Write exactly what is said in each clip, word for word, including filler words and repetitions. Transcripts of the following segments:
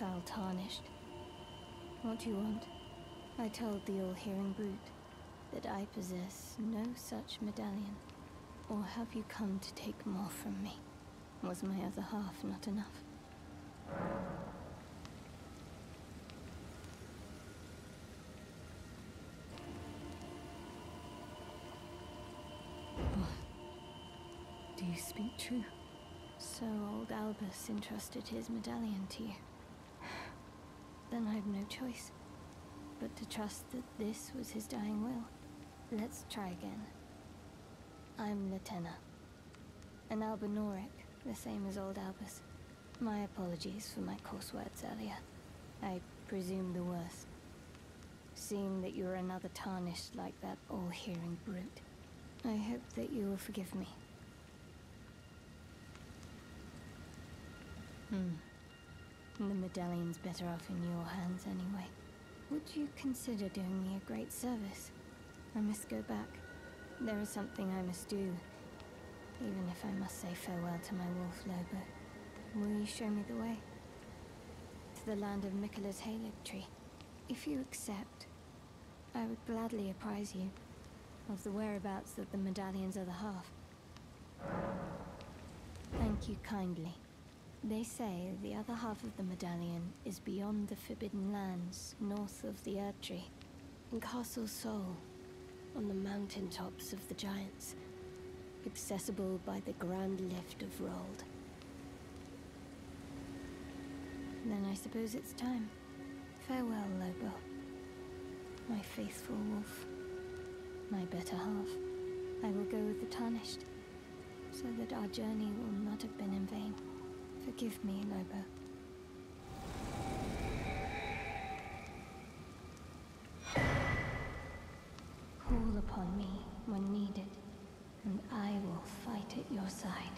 foul tarnished. What do you want? I told the all-hearing brute that I possess no such medallion. Or have you come to take more from me? Was my other half not enough? Do you speak true? So old Albus entrusted his medallion to you. Then I've no choice but to trust that this was his dying will. Let's try again. I'm Latenna. An Albinauric, the same as old Albus. My apologies for my coarse words earlier. I presume the worst. Seeing that you're another tarnished like that all-hearing brute, I hope that you will forgive me. Hmm. The medallion's better off in your hands anyway. Would you consider doing me a great service? I must go back. There is something I must do, even if I must say farewell to my wolf Lobo. Will you show me the way? To the land of Miquella's Halig tree. If you accept, I would gladly apprise you of the whereabouts of the medallion's other half. Thank you kindly. They say the other half of the medallion is beyond the Forbidden Lands, north of the Erdtree, in Castle Sol, on the mountain tops of the Giants, accessible by the Grand Lift of Rold. Then I suppose it's time. Farewell, Lobo. My faithful wolf. My better half. I will go with the Tarnished, so that our journey will not have been in vain. Forgive me, Lobo. Call upon me when needed, and I will fight at your side.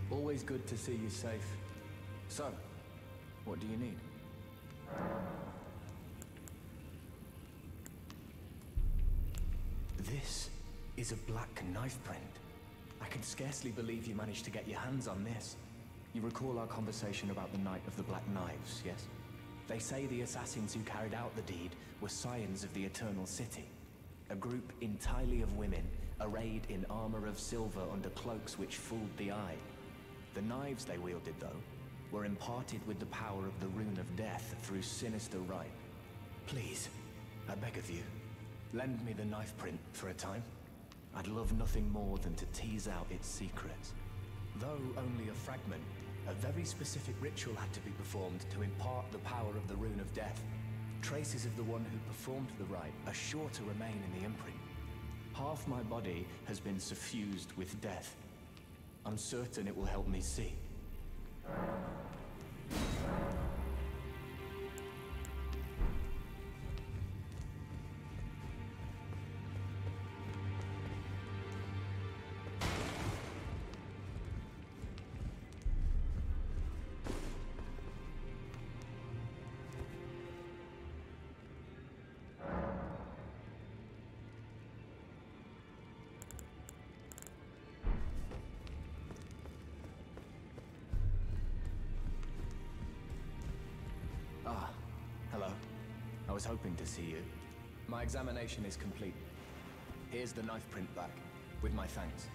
Always good to see you safe. So, what do you need? This is a black knife print. I can scarcely believe you managed to get your hands on this. You recall our conversation about the Night of the Black Knives, yes? They say the assassins who carried out the deed were scions of the Eternal City. A group entirely of women, arrayed in armor of silver under cloaks which fooled the eye. The knives they wielded, though, were imparted with the power of the Rune of Death through sinister rite. Please, I beg of you, lend me the knife print for a time. I'd love nothing more than to tease out its secrets. Though only a fragment, a very specific ritual had to be performed to impart the power of the Rune of Death. Traces of the one who performed the rite are sure to remain in the imprint. Half my body has been suffused with death. I'm certain it will help me see. Ah, hello. I was hoping to see you. My examination is complete. Here's the knife print back, with my thanks.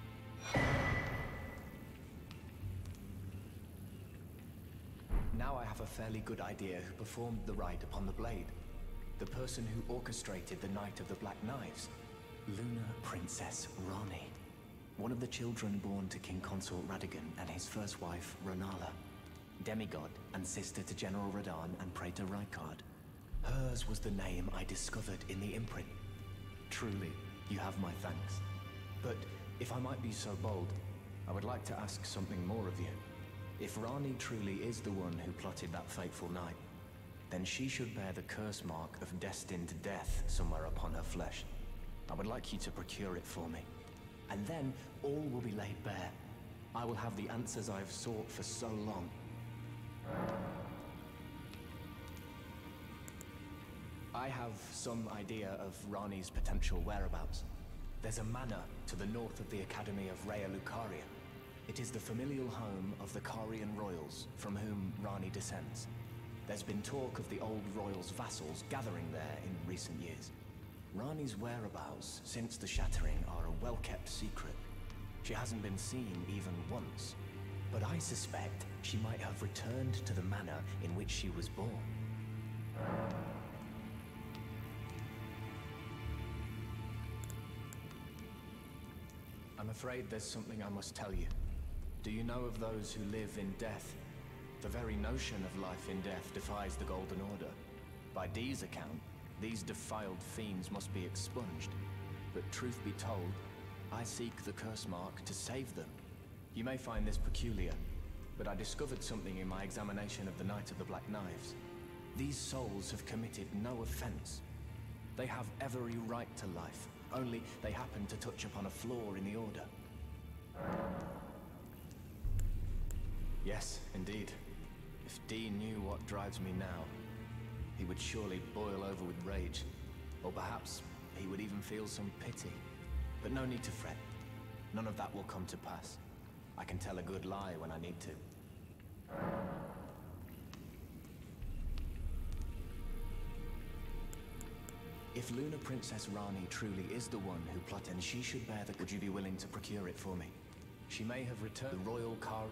Now I have a fairly good idea who performed the rite upon the blade. The person who orchestrated the Night of the Black Knives. Lunar Princess Ranni. One of the children born to King Consort Radagon and his first wife, Rennala. Demigod and sister to General Radahn and Praetor Rykard. Hers was the name I discovered in the imprint. Truly, you have my thanks. But if I might be so bold, I would like to ask something more of you. If Ranni truly is the one who plotted that fateful night, then she should bear the curse mark of destined death somewhere upon her flesh. I would like you to procure it for me. And then all will be laid bare. I will have the answers I have sought for so long. I have some idea of Ranni's potential whereabouts. There's a manor to the north of the Academy of Raya Lucaria. It is the familial home of the Carian royals, from whom Ranni descends. There's been talk of the old royals' vassals gathering there in recent years. Ranni's whereabouts since the Shattering are a well-kept secret. She hasn't been seen even once. But I suspect she might have returned to the manor in which she was born. I'm afraid there's something I must tell you. Do you know of those who live in death? The very notion of life in death defies the Golden Order. By Dee's account, these defiled fiends must be expunged. But truth be told, I seek the curse mark to save them. You may find this peculiar, but I discovered something in my examination of the Night of the Black Knives. These souls have committed no offense. They have every right to life, only they happen to touch upon a flaw in the Order. Yes, indeed. If Dee knew what drives me now, he would surely boil over with rage. Or perhaps he would even feel some pity. But no need to fret. None of that will come to pass. I can tell a good lie when I need to. If Lunar Princess Ranni truly is the one who plotted, and she should bear the... Would you be willing to procure it for me? She may have returned the royal car...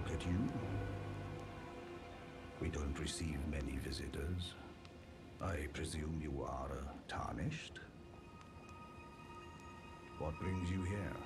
look at you. We don't receive many visitors. I presume you are uh, tarnished? What brings you here?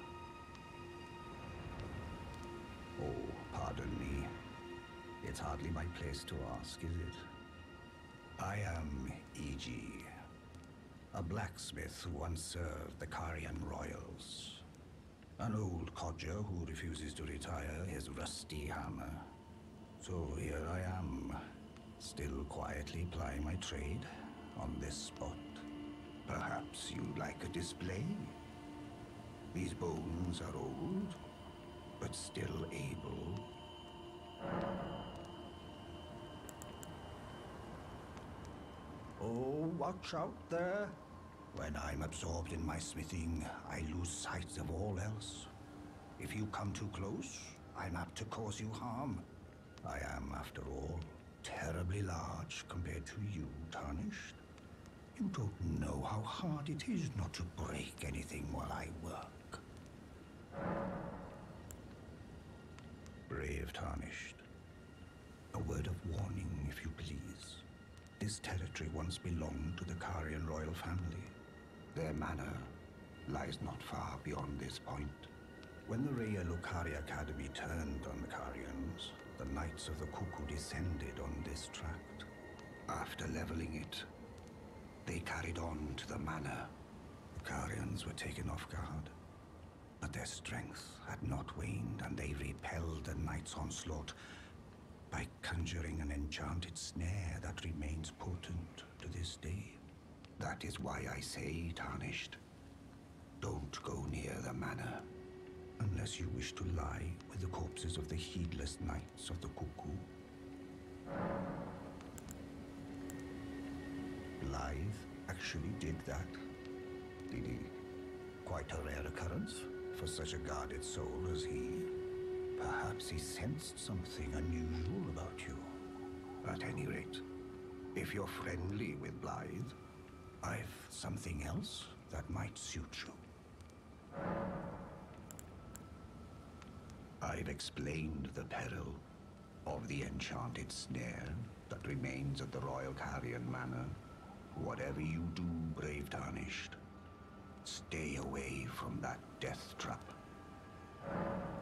Oh, pardon me. It's hardly my place to ask, is it? I am E G, a blacksmith who once served the Carian royals. An old codger who refuses to retire his rusty hammer. So here I am, still quietly plying my trade on this spot. Perhaps you'd like a display? These bones are old, but still able. Oh, watch out there. When I'm absorbed in my smithing, I lose sight of all else. If you come too close, I'm apt to cause you harm. I am, after all, terribly large compared to you, Tarnished. You don't know how hard it is not to break anything while I work. Brave Tarnished. A word of warning, if you please. This territory once belonged to the Carian royal family. Their manor lies not far beyond this point. When the Raya Lucaria Academy turned on the Carians, the Knights of the Cuckoo descended on this tract. After leveling it, they carried on to the manor. The Carians were taken off guard, but their strength had not waned, and they repelled the Knights' onslaught by conjuring an enchanted snare that remains potent to this day. That is why I say, Tarnished, don't go near the manor, unless you wish to lie with the corpses of the heedless Knights of the Cuckoo. Blythe actually did that, did he? Quite a rare occurrence for such a guarded soul as he. Perhaps he sensed something unusual about you. At any rate, if you're friendly with Blythe, I've something else that might suit you. I've explained the peril of the enchanted snare that remains at the Royal Carian Manor. Whatever you do, brave Tarnished, stay away from that death trap.